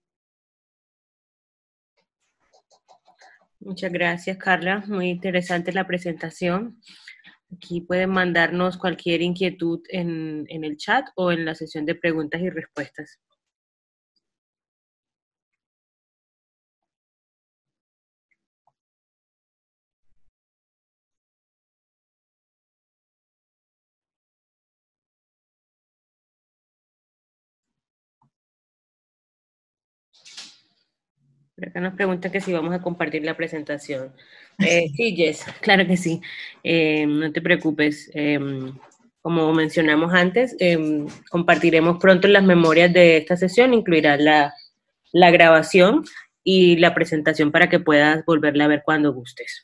Muchas gracias, Carla. Muy interesante la presentación. Aquí pueden mandarnos cualquier inquietud en el chat o en la sesión de preguntas y respuestas. Por acá nos preguntan que si vamos a compartir la presentación. Sí, Jess, claro que sí. No te preocupes. Como mencionamos antes, compartiremos pronto las memorias de esta sesión, incluirá la grabación y la presentación para que puedas volverla a ver cuando gustes.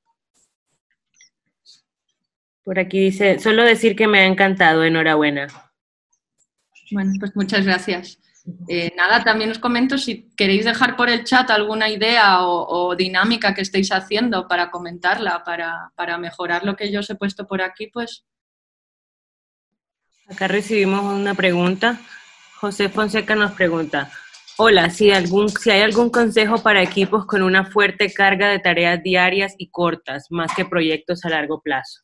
Por aquí dice, solo decir que me ha encantado, enhorabuena. Bueno, pues muchas gracias. Nada, también os comento si queréis dejar por el chat alguna idea o dinámica que estéis haciendo para comentarla, para mejorar lo que yo os he puesto por aquí, pues. Acá recibimos una pregunta. José Fonseca nos pregunta, hola, si hay algún consejo para equipos con una fuerte carga de tareas diarias y cortas, más que proyectos a largo plazo.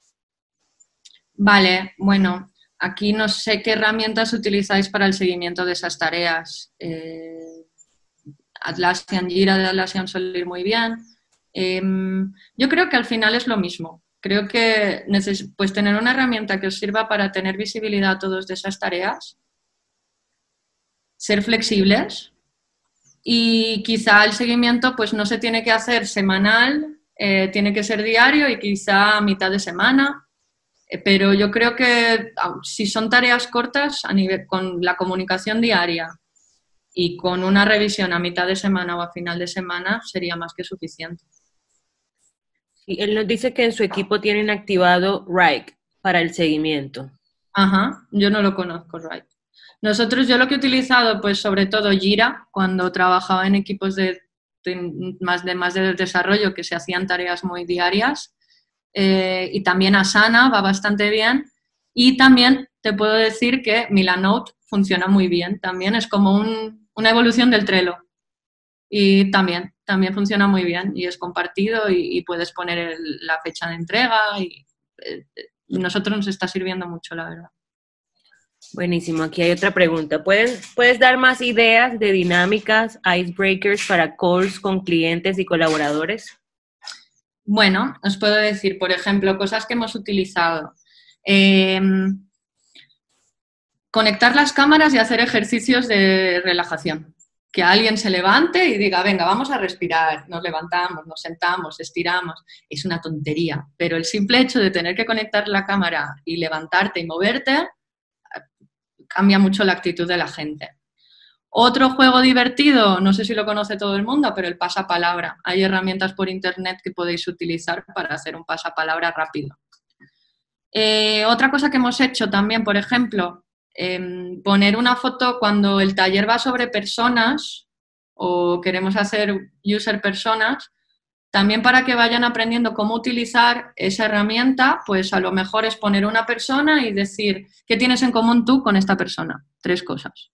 Vale, bueno. Aquí no sé qué herramientas utilizáis para el seguimiento de esas tareas. Atlassian, Jira de Atlassian suele ir muy bien. Yo creo que al final es lo mismo. Creo que pues tener una herramienta que os sirva para tener visibilidad a todas esas tareas, ser flexibles y quizá el seguimiento pues no se tiene que hacer semanal, tiene que ser diario y quizá a mitad de semana. Pero yo creo que si son tareas cortas, con la comunicación diaria y con una revisión a mitad de semana o a final de semana, sería más que suficiente. Sí, él nos dice que en su equipo tienen activado Rike para el seguimiento. Ajá, yo no lo conozco, Rike. Yo lo que he utilizado, pues sobre todo Jira, cuando trabajaba en equipos más de desarrollo que se hacían tareas muy diarias. Y también Asana va bastante bien y también te puedo decir que Milanote funciona muy bien, también es como una evolución del Trello, Y también funciona muy bien y es compartido y puedes poner la fecha de entrega y nosotros nos está sirviendo mucho, la verdad. Buenísimo, aquí hay otra pregunta. ¿Puedes dar más ideas de dinámicas, icebreakers para calls con clientes y colaboradores? Bueno, os puedo decir, por ejemplo, cosas que hemos utilizado. Conectar las cámaras y hacer ejercicios de relajación. Que alguien se levante y diga, venga, vamos a respirar, nos levantamos, nos sentamos, estiramos. Es una tontería, pero el simple hecho de tener que conectar la cámara y levantarte y moverte cambia mucho la actitud de la gente. Otro juego divertido, no sé si lo conoce todo el mundo, pero el pasapalabra. Hay herramientas por internet que podéis utilizar para hacer un pasapalabra rápido. Otra cosa que hemos hecho también, por ejemplo, poner una foto cuando el taller va sobre personas o queremos hacer user personas, también para que vayan aprendiendo cómo utilizar esa herramienta, pues a lo mejor es poner una persona y decir, ¿qué tienes en común tú con esta persona? 3 cosas.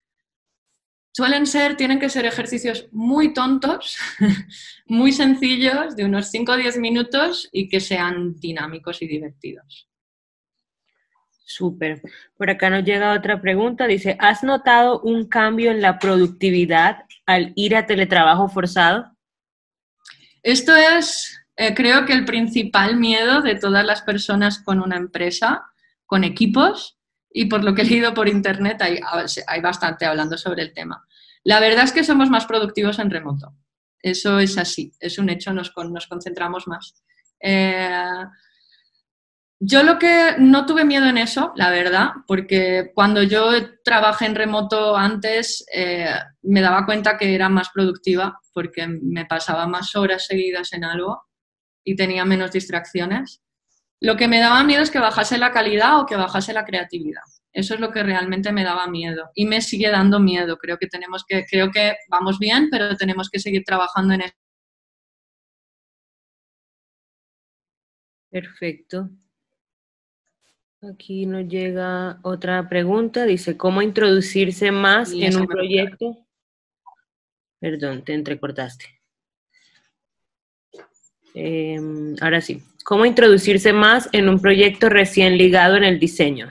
Tienen que ser ejercicios muy tontos, muy sencillos, de unos 5 o 10 minutos y que sean dinámicos y divertidos. Súper. Por acá nos llega otra pregunta. Dice, ¿has notado un cambio en la productividad al ir a teletrabajo forzado? Esto es, creo que el principal miedo de todas las personas con una empresa, con equipos, y por lo que he leído por internet hay bastante hablando sobre el tema. La verdad es que somos más productivos en remoto. Eso es así, es un hecho, nos concentramos más. Yo no tuve miedo en eso, la verdad, porque cuando yo trabajé en remoto antes me daba cuenta que era más productiva porque me pasaba más horas seguidas en algo y tenía menos distracciones. Lo que me daba miedo es que bajase la calidad o que bajase la creatividad. Eso es lo que realmente me daba miedo y me sigue dando miedo. Creo que vamos bien, pero tenemos que seguir trabajando en eso. Perfecto. Aquí nos llega otra pregunta. Dice, ¿cómo introducirse más en un proyecto? Perdón, te entrecortaste. Ahora sí. ¿Cómo introducirse más en un proyecto recién ligado en el diseño?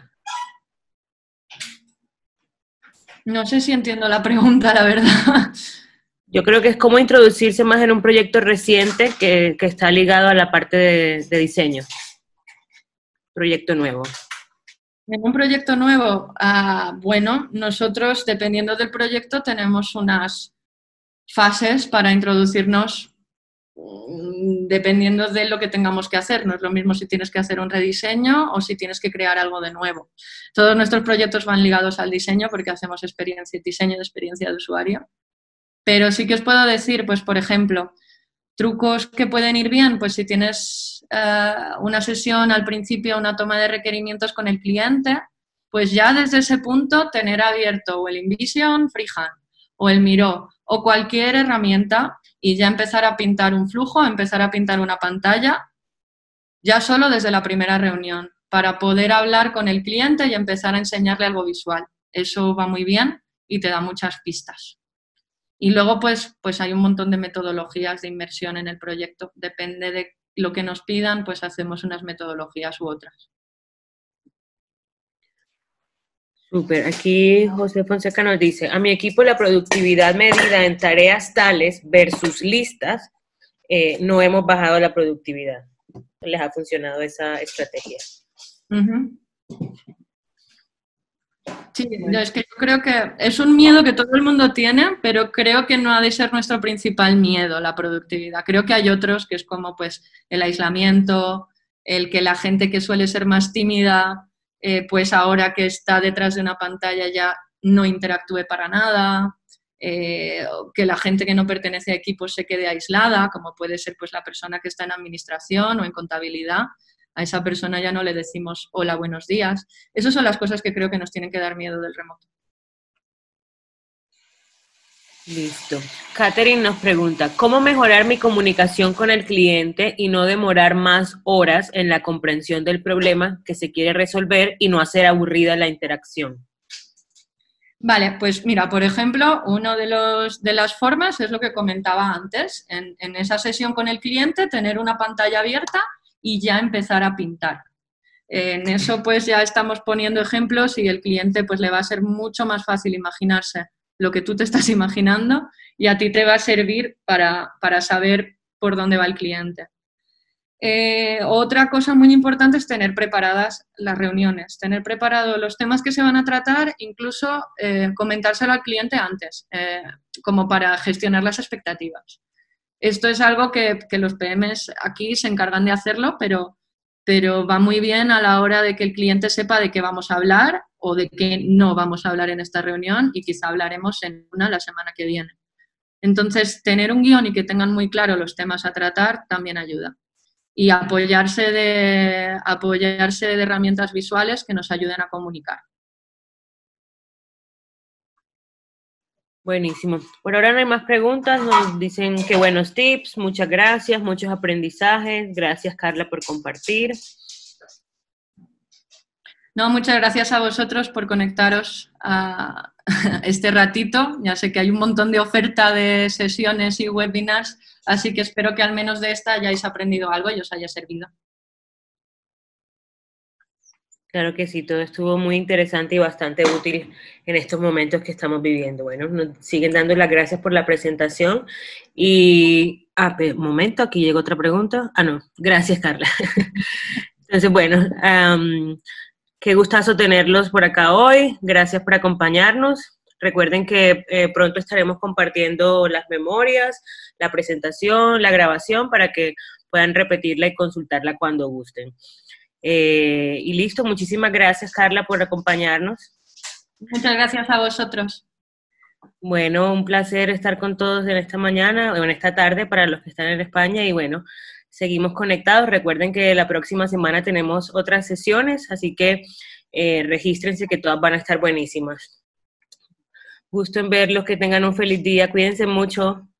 No sé si entiendo la pregunta, la verdad. Yo creo que es cómo introducirse más en un proyecto reciente que está ligado a la parte de diseño. Proyecto nuevo. En un proyecto nuevo, bueno, nosotros, dependiendo del proyecto, tenemos unas fases para introducirnos dependiendo de lo que tengamos que hacer. No es lo mismo si tienes que hacer un rediseño o si tienes que crear algo de nuevo. Todos nuestros proyectos van ligados al diseño porque hacemos diseño de experiencia de usuario. Pero sí que os puedo decir, pues por ejemplo, trucos que pueden ir bien, pues si tienes una sesión al principio, una toma de requerimientos con el cliente, pues ya desde ese punto tener abierto o el InVision, Freehand, o el Miro, o cualquier herramienta y ya empezar a pintar un flujo, empezar a pintar una pantalla, ya solo desde la primera reunión, para poder hablar con el cliente y empezar a enseñarle algo visual. Eso va muy bien y te da muchas pistas. Y luego, pues hay un montón de metodologías de inmersión en el proyecto. Depende de lo que nos pidan, pues hacemos unas metodologías u otras. Súper. Aquí José Fonseca nos dice, a mi equipo la productividad medida en tareas tales versus listas, no hemos bajado la productividad. ¿Les ha funcionado esa estrategia? Uh-huh. Sí, es que yo creo que es un miedo que todo el mundo tiene, pero creo que no ha de ser nuestro principal miedo, la productividad. Creo que hay otros que es como pues el aislamiento, el que la gente que suele ser más tímida, pues ahora que está detrás de una pantalla ya no interactúe para nada, que la gente que no pertenece a equipos se quede aislada, como puede ser pues la persona que está en administración o en contabilidad. A esa persona ya no le decimos hola, buenos días. Esas son las cosas que creo que nos tienen que dar miedo del remoto. Listo. Catherine nos pregunta, ¿cómo mejorar mi comunicación con el cliente y no demorar más horas en la comprensión del problema que se quiere resolver y no hacer aburrida la interacción? Vale, pues mira, por ejemplo, una de las formas es lo que comentaba antes. En esa sesión con el cliente, tener una pantalla abierta y ya empezar a pintar. En eso pues ya estamos poniendo ejemplos y el cliente pues le va a ser mucho más fácil imaginarse lo que tú te estás imaginando y a ti te va a servir para saber por dónde va el cliente. Otra cosa muy importante es tener preparadas las reuniones, tener preparados los temas que se van a tratar, incluso comentárselo al cliente antes, como para gestionar las expectativas. Esto es algo que los PMs aquí se encargan de hacerlo, pero va muy bien a la hora de que el cliente sepa de qué vamos a hablar o de qué no vamos a hablar en esta reunión y quizá hablaremos en una la semana que viene. Entonces, tener un guión y que tengan muy claro los temas a tratar también ayuda. Y apoyarse de herramientas visuales que nos ayuden a comunicar. Buenísimo. Por ahora no hay más preguntas, nos dicen que buenos tips, muchas gracias, muchos aprendizajes. Gracias, Carla, por compartir. No, muchas gracias a vosotros por conectaros a este ratito. Ya sé que hay un montón de oferta de sesiones y webinars, así que espero que al menos de esta hayáis aprendido algo y os haya servido. Claro que sí, todo estuvo muy interesante y bastante útil en estos momentos que estamos viviendo. Bueno, nos siguen dando las gracias por la presentación y... momento, aquí llegó otra pregunta. No, gracias, Carla. Entonces, bueno, qué gustazo tenerlos por acá hoy. Gracias por acompañarnos. Recuerden que pronto estaremos compartiendo las memorias, la presentación, la grabación para que puedan repetirla y consultarla cuando gusten. Y listo, muchísimas gracias, Carla, por acompañarnos. Muchas gracias a vosotros. Bueno, un placer estar con todos en esta mañana o en esta tarde para los que están en España y bueno, seguimos conectados. Recuerden que la próxima semana tenemos otras sesiones, así que regístrense que todas van a estar buenísimas. Gusto en verlos, que tengan un feliz día, cuídense mucho.